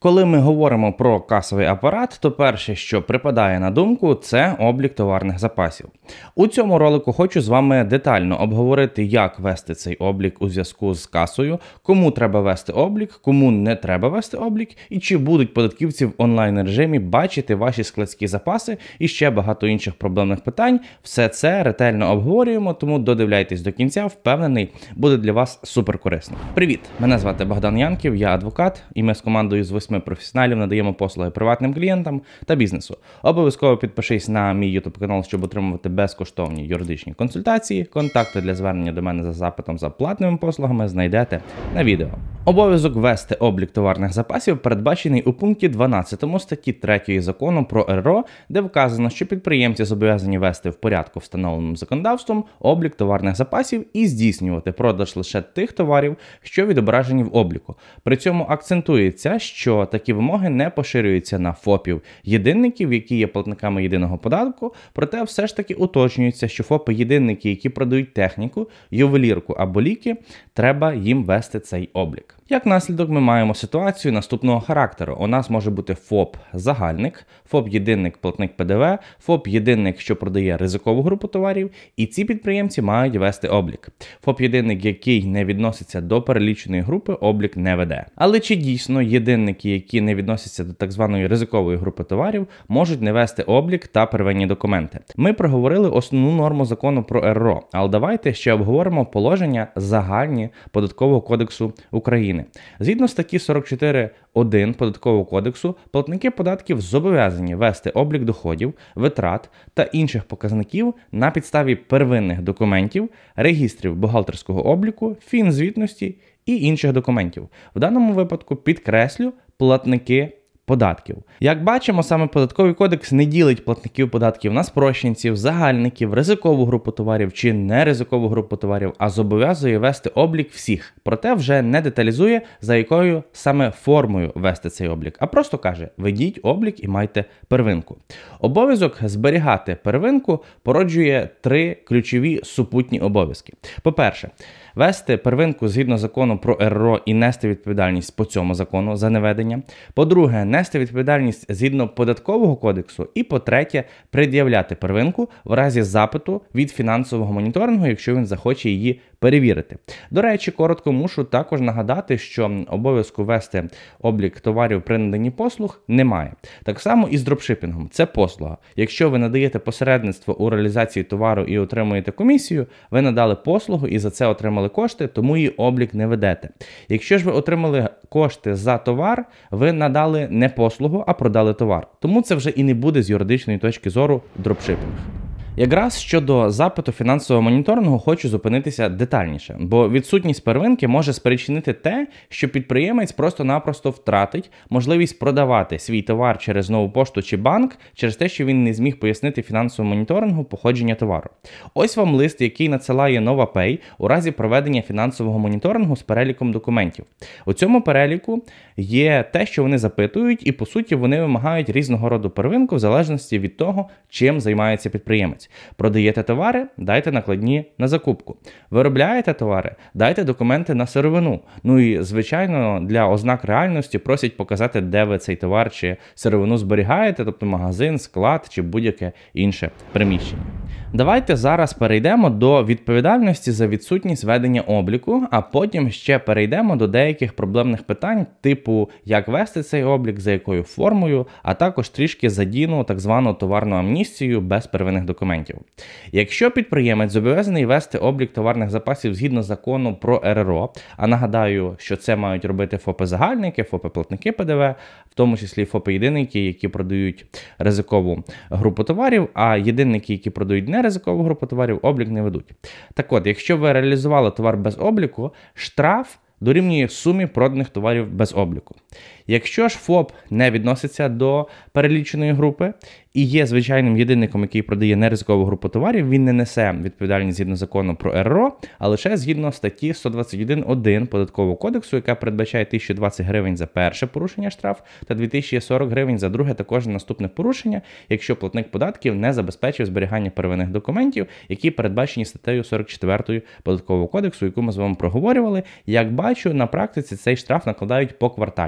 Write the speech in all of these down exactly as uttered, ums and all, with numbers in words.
Коли ми говоримо про касовий апарат, то перше, що припадає на думку, це облік товарних запасів. У цьому ролику хочу з вами детально обговорити, як вести цей облік у зв'язку з касою, кому треба вести облік, кому не треба вести облік, і чи будуть податківці в онлайн-режимі бачити ваші складські запаси і ще багато інших проблемних питань. Все це ретельно обговорюємо, тому додивляйтесь до кінця, впевнений, буде для вас супер корисно. Привіт! Мене звати Богдан Янків, я адвокат, і ми з командою з восьми професіоналів надаємо послуги приватним клієнтам та бізнесу. Обов'язково підпишись на мій YouTube канал, щоб отримувати безкоштовні юридичні консультації. Контакти для звернення до мене за запитом за платними послугами знайдете на відео. Обов'язок вести облік товарних запасів передбачений у пункті дванадцятому статті третьої закону про ер ар о, де вказано, що підприємці зобов'язані вести в порядку, встановленому законодавством, облік товарних запасів і здійснювати продаж лише тих товарів, що відображені в обліку. При цьому акцентується, що такі вимоги не поширюються на ФОПів-єдинників, які є платниками єдиного податку, проте все ж таки уточнюється, що ФОПи-єдинники, які продають техніку, ювелірку або ліки, треба їм вести цей облік. Як наслідок ми маємо ситуацію наступного характеру. У нас може бути ФОП-загальник, ФОП-єдинник платник пе де ве, ФОП-єдинник, що продає ризикову групу товарів, і ці підприємці мають вести облік. ФОП-єдинник, який не відноситься до переліченої групи, облік не веде. Але чи дійсно єдинники, які не відносяться до так званої ризикової групи товарів, можуть не вести облік та первинні документи? Ми проговорили основну норму закону про ер ар о, але давайте ще обговоримо положення загальні Податкового кодексу України. Згідно статті сорок чотири один Податкового кодексу, платники податків зобов'язані вести облік доходів, витрат та інших показників на підставі первинних документів, регістрів бухгалтерського обліку, фінзвітності і інших документів. В даному випадку підкреслю платники податків. Як бачимо, саме Податковий кодекс не ділить платників податків на спрощенців, загальників, ризикову групу товарів чи неризикову групу товарів, а зобов'язує вести облік всіх. Проте вже не деталізує, за якою саме формою вести цей облік, а просто каже: ведіть облік і майте первинку. Обов'язок зберігати первинку породжує три ключові супутні обов'язки. По-перше, вести первинку згідно закону про ер ар о і нести відповідальність по цьому закону за неведення. По-друге, нести відповідальність згідно Податкового кодексу. І по-третє, пред'являти первинку в разі запиту від фінансового моніторингу, якщо він захоче її перевірити. До речі, коротко мушу також нагадати, що обов'язку вести облік товарів при наданні послуг немає. Так само і з дропшипінгом. Це послуга. Якщо ви надаєте посередництво у реалізації товару і отримуєте комісію, ви надали послугу і за це отримали кошти, тому її облік не ведете. Якщо ж ви отримали кошти за товар, ви надали не послугу, а продали товар. Тому це вже і не буде з юридичної точки зору дропшипінг. Якраз щодо запиту фінансового моніторингу хочу зупинитися детальніше, бо відсутність первинки може спричинити те, що підприємець просто-напросто втратить можливість продавати свій товар через нову пошту чи банк через те, що він не зміг пояснити фінансовому моніторингу походження товару. Ось вам лист, який надсилає NovaPay у разі проведення фінансового моніторингу з переліком документів. У цьому переліку є те, що вони запитують, і по суті вони вимагають різного роду первинку в залежності від того, чим займається підприємець. Продаєте товари – дайте накладні на закупку. Виробляєте товари – дайте документи на сировину. Ну і, звичайно, для ознак реальності просять показати, де ви цей товар чи сировину зберігаєте, тобто магазин, склад чи будь-яке інше приміщення. Давайте зараз перейдемо до відповідальності за відсутність ведення обліку, а потім ще перейдемо до деяких проблемних питань, типу як вести цей облік, за якою формою, а також трішки задіну так звану товарну амністію без первинних документів. Якщо підприємець зобов'язаний вести облік товарних запасів згідно закону про ер ар о, а нагадаю, що це мають робити ФОПи-загальники, ФОПи-платники пе де ве, в тому числі ФОПи-єдинники, які продають ризикову групу товарів, а єдинники, які продають не ризикову групу товарів, облік не ведуть. Так от, якщо ви реалізували товар без обліку, штраф дорівнює сумі проданих товарів без обліку. Якщо ж ФОП не відноситься до переліченої групи і є звичайним єдинником, який продає неризикову групу товарів, він не несе відповідальність згідно закону про ер ар о, а лише згідно статті сто двадцять один один Податкового кодексу, яка передбачає тисячу двадцять гривень за перше порушення штраф та дві тисячі сорок гривень за друге також наступне порушення, якщо платник податків не забезпечив зберігання первинних документів, які передбачені статтею сорок четвертою Податкового кодексу, яку ми з вами проговорювали. Як бачу, на практиці цей штраф накладають поквартально.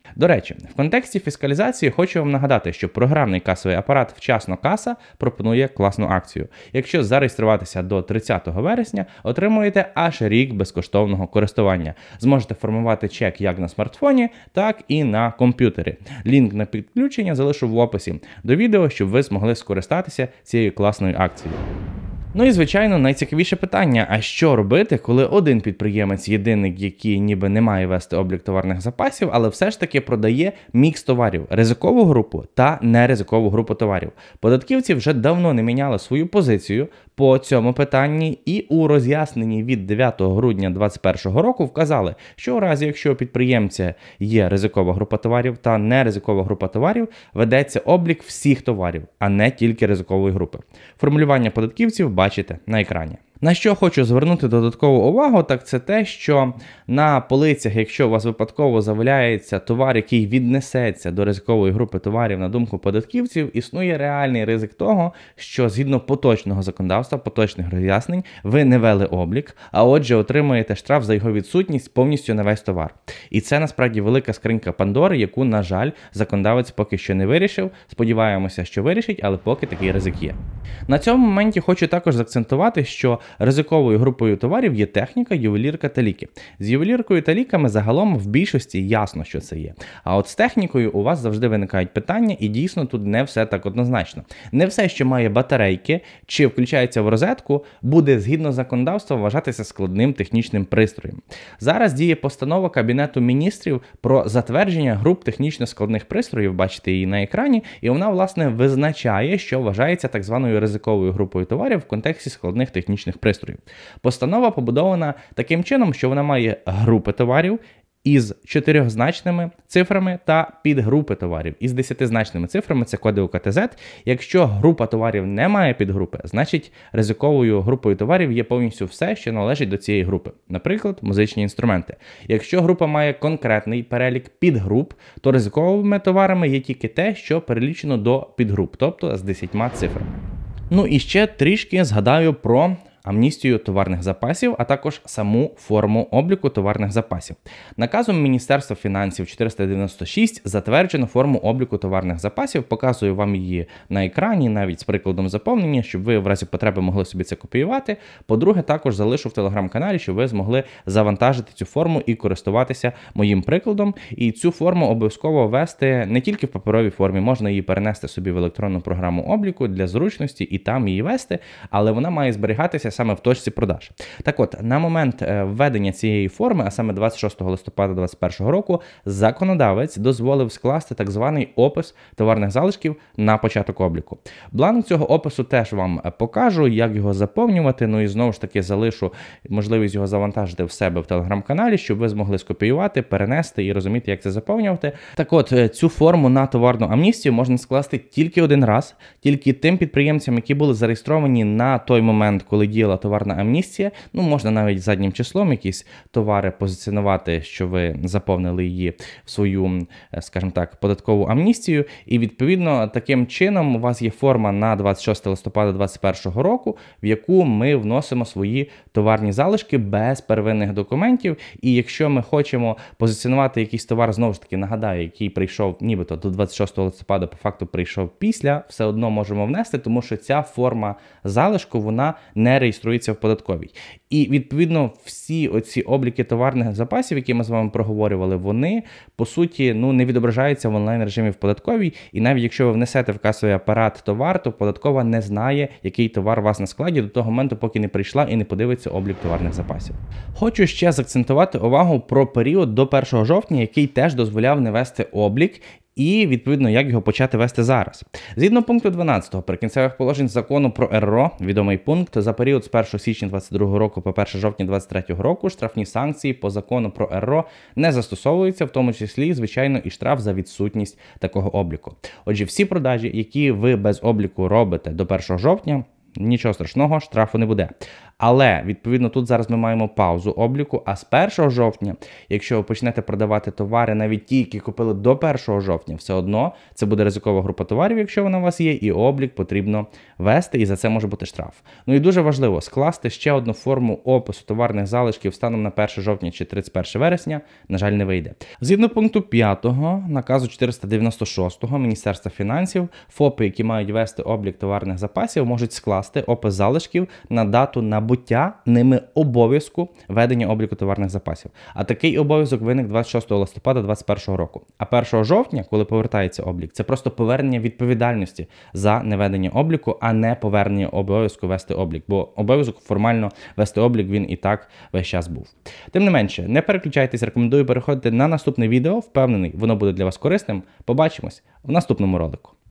До речі, в контексті фіскалізації хочу вам нагадати, що програмний касовий апарат «Вчасно каса» пропонує класну акцію. Якщо зареєструватися до тридцятого вересня, отримуєте аж рік безкоштовного користування. Зможете формувати чек як на смартфоні, так і на комп'ютері. Лінк на підключення залишу в описі до відео, щоб ви змогли скористатися цією класною акцією. Ну і, звичайно, найцікавіше питання, а що робити, коли один підприємець-єдинник, який ніби не має вести облік товарних запасів, але все ж таки продає мікс товарів, ризикову групу та неризикову групу товарів. Податківці вже давно не міняли свою позицію по цьому питанні і у роз'ясненні від дев'ятого грудня двадцять першого року вказали, що у разі, якщо у підприємця є ризикова група товарів та неризикова група товарів, ведеться облік всіх товарів, а не тільки ризикової групи. Формулювання податківців бачите на екрані. На що хочу звернути додаткову увагу, так це те, що на полицях, якщо у вас випадково з'являється товар, який віднесеться до ризикової групи товарів, на думку податківців, існує реальний ризик того, що згідно поточного законодавства, поточних роз'яснень, ви не вели облік, а отже отримуєте штраф за його відсутність повністю на весь товар. І це насправді велика скринька Пандори, яку, на жаль, законодавець поки що не вирішив. Сподіваємося, що вирішить, але поки такий ризик є. На цьому моменті хочу також заакцентувати, що ризиковою групою товарів є техніка, ювелірка та ліки. З ювеліркою та ліками загалом в більшості ясно, що це є. А от з технікою у вас завжди виникають питання, і дійсно тут не все так однозначно. Не все, що має батарейки чи включається в розетку, буде згідно законодавства вважатися складним технічним пристроєм. Зараз діє постанова Кабінету міністрів про затвердження груп технічно складних пристроїв, бачите її на екрані, і вона, власне, визначає, що вважається так званою ризиковою групою товарів в контексті складних технічних пристроїв. Постанова побудована таким чином, що вона має групи товарів із чотирьохзначними цифрами та підгрупи товарів із десятизначними цифрами, це коди У Ка Те Зет. Якщо група товарів не має підгрупи, значить ризиковою групою товарів є повністю все, що належить до цієї групи. Наприклад, музичні інструменти. Якщо група має конкретний перелік підгруп, то ризиковими товарами є тільки те, що перелічено до підгруп, тобто з десятьма цифрами. Ну і ще трішки згадаю про амністію товарних запасів, а також саму форму обліку товарних запасів. Наказом Міністерства фінансів чотириста дев'яносто шість затверджено форму обліку товарних запасів, показую вам її на екрані, навіть з прикладом заповнення, щоб ви в разі потреби могли собі це копіювати. По-друге, також залишу в телеграм-каналі, щоб ви змогли завантажити цю форму і користуватися моїм прикладом. І цю форму обов'язково ввести не тільки в паперовій формі, можна її перенести собі в електронну програму обліку для зручності і там її вести, але вона має зберігатися саме в точці продаж. Так от, на момент введення цієї форми, а саме двадцять шостого листопада двадцять першого року, законодавець дозволив скласти так званий опис товарних залишків на початок обліку. Бланк цього опису теж вам покажу, як його заповнювати, ну і знову ж таки залишу можливість його завантажити в себе в телеграм-каналі, щоб ви змогли скопіювати, перенести і розуміти, як це заповнювати. Так от, цю форму на товарну амністію можна скласти тільки один раз, тільки тим підприємцям, які були зареєстровані на той момент, коли діяла товарна амністія, ну можна навіть заднім числом якісь товари позиціонувати, що ви заповнили її в свою, скажімо так, податкову амністію, і відповідно таким чином у вас є форма на двадцять шостого листопада двадцять першого року, в яку ми вносимо свої товарні залишки без первинних документів, і якщо ми хочемо позиціонувати якийсь товар, знову ж таки нагадаю, який прийшов нібито до двадцять шостого листопада, по факту прийшов після, все одно можемо внести, тому що ця форма залишку, вона не реєструється в податковій. І, відповідно, всі оці обліки товарних запасів, які ми з вами проговорювали, вони, по суті, ну, не відображаються в онлайн-режимі в податковій, і навіть якщо ви внесете в касовий апарат товар, то податкова не знає, який товар у вас на складі до того моменту, поки не прийшла і не подивиться облік товарних запасів. Хочу ще заакцентувати увагу про період до першого жовтня, який теж дозволяв не вести облік, і, відповідно, як його почати вести зараз. Згідно пункту дванадцятого Прикінцевих положень Закону про ер ро, відомий пункт, за період з першого січня двадцять другого року по перше жовтня двадцять третього року штрафні санкції по Закону про ер ро не застосовуються, в тому числі, звичайно, і штраф за відсутність такого обліку. Отже, всі продажі, які ви без обліку робите до першого жовтня, нічого страшного, штрафу не буде. Але, відповідно, тут зараз ми маємо паузу обліку, а з першого жовтня, якщо ви почнете продавати товари, навіть ті, які купили до першого жовтня, все одно це буде ризикова група товарів, якщо вона у вас є, і облік потрібно вести, і за це може бути штраф. Ну і дуже важливо скласти ще одну форму опису товарних залишків станом на перше жовтня чи тридцять перше вересня, на жаль, не вийде. Згідно пункту п'ятого наказу чотириста дев'яносто шостого Міністерства фінансів, ФОПи, які мають вести облік товарних запасів, можуть скласти опис залишків на дату набуття ними обов'язку ведення обліку товарних запасів. А такий обов'язок виник двадцять шостого листопада двадцять першого року. А першого жовтня, коли повертається облік, це просто повернення відповідальності за неведення обліку, а не повернення обов'язку вести облік. Бо обов'язок формально вести облік він і так весь час був. Тим не менше, не переключайтесь, рекомендую переходити на наступне відео. Впевнений, воно буде для вас корисним. Побачимось в наступному ролику.